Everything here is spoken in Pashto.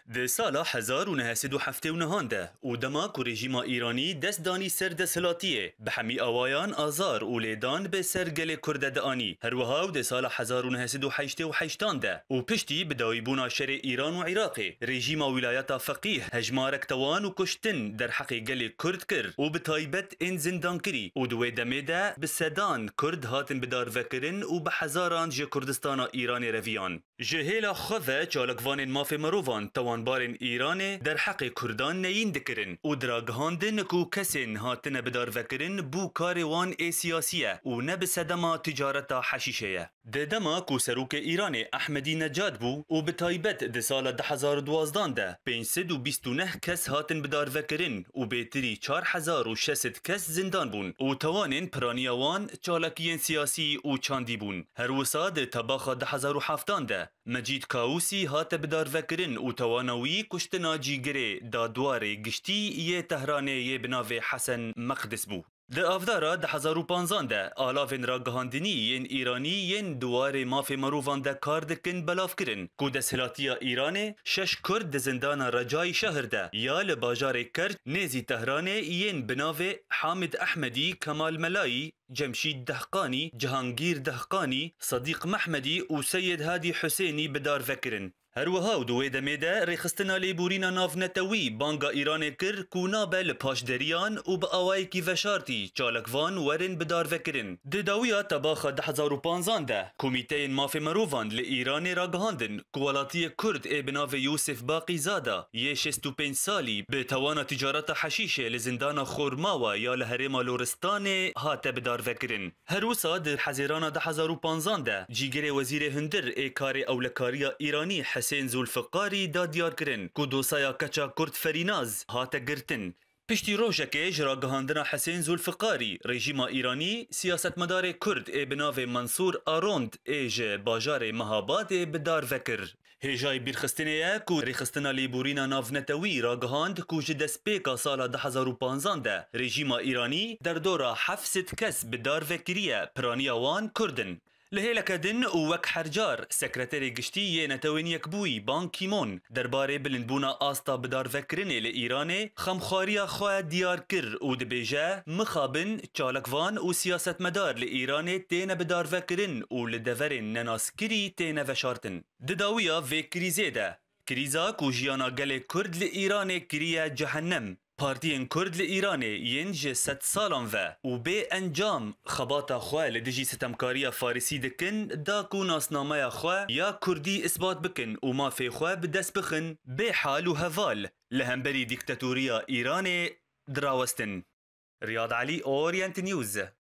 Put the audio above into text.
د سالا 1979 ده و دماغ و رژیم ایرانی دست دانی سر دستهلاتیه به همی آوایان آزار و لیدان به سرگل کرده دانی هر وها و د سال 1988 ده و پشتی به دایبون شر ایران و عراق رژیم ولایت فقیه هجمارک توان و کشتن در حق گل کرد کر و به تایبت این زندان کری و دوی دمه ده به سدان کرد هاتن بدار وکرن و به هزاران جه کردستان ایران رویان جهیلا خواه چالکوان ماف مروان توانبارن ایران در حق کردان نین دکرن و دراگهاندن کو کسین هاتن بدار وکرن بو کاروان ای سیاسیه و نه به صدما تجارت حشیشه ده دما کو سروک ایران احمدی نجات بو و به تایبت ده سال 2012 ده 529 کس هاتن بدار وکرن و بیتری 4600 کس زندان بون و توانن پرانیاوان چالکین سیاسی و چاندی بون هر وسا ده تباخ 2007 ده مجید کاوسی هات بدار وکرن و توانوی کشتنا جیگره دا دوار گشتی یه تهرانه یه بناو حسن مقدس بو. ده افدارا 2015 ده آلافن را گهاندنی ین ایرانی ین دوار ماف مروان ده کار دکن بلاف کرن کو دستهلاتی ایران 6 کرد ده زندان رجای شهر ده یا لباجار کرد نیزی تهرانه ین بناو حامد احمدی کمال ملایی جمشید دهقانی جهانگیر دهقانی صدیق محمدی و سید هادی حسینی بدار وکرن هر وها و دوی دمه ده ریخستنا لیبورینا ناف نتوی بانگا ایران کر کونا به لپاش دریان و با آوائی کی وشارتی چالکوان ورن بدار وکرن ده داویا تباخ 2015 ده کمیته ماف مروان لإیران را گهاندن کوالاتی کرد ای بناو یوسف باقی زادا یه 65 سالی به توانا تجارت حشیشه لزندان خورماوا یا لحرم لورستان هات بدار وکرن هر وسا ده حزیران 2015 ده جیگر وزیر هندر ای کار اولکاریا ایرانی حسین زولفقاری دا دیار کرن کو دوسایا کچا کرد فریناز هات گرتن پشتی روشکه جرا گهاندنا حسین زولفقاری رژیم ایرانی سیاست مدار کرد ای بناو منصور آروند ایج باجار مهاباد بدار وکر هجای بیرخستنه کو ریخستنا لیبورینا ناف نتوی را گهاند کو جدس پیکا سال 2015 ده رژیم ایرانی در دورا 700 کس بدار وکریه پرانیاوان کردن لهیلکدن و وک حرجار سکرتری گشتی یه نتوین یک بوی بان کیمون درباره بلندبونا آستا بدار وکرنه لإیران خمخاریا خواه دیار کر و دبیجه مخابن چالکوان و سیاست مدار لإیران تین بدار وکرن و لدورن نناسکری تین وشارتن دداویا و کریزه ده کریزا کو جیانا گل کرد لإیران کریه جهنم پارتین کرد لإیران ینج 100 سالان و به انجام خباتا خواه لدجی ستمکاری فارسی دکن دا کو ناسنامه خواه یا کردی اثبات بکن و ما فی خواه بدست بخن به حال و هوال لهمبری دیکتاتوریا ایران دراوستن. ریاض علی اورینت نیوز.